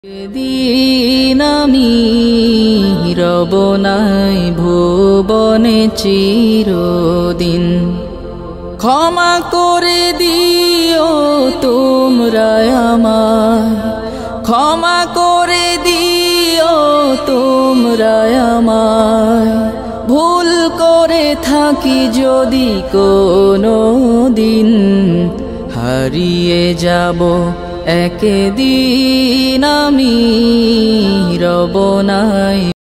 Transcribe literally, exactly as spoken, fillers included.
সেদিন আমি রব নাই ভুবনে চিরদিন। ক্ষমা করে দিও তোমরা আমায়, ক্ষমা করে দিও তোমরা আমায়। ভুল করে থাকি যদি কোনো দিন, হারিয়ে যাব একদিন আমি রব নাই।